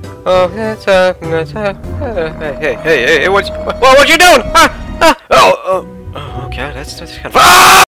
Oh, hey, what you doing? Ah, ah, okay, that's kind of. Ah!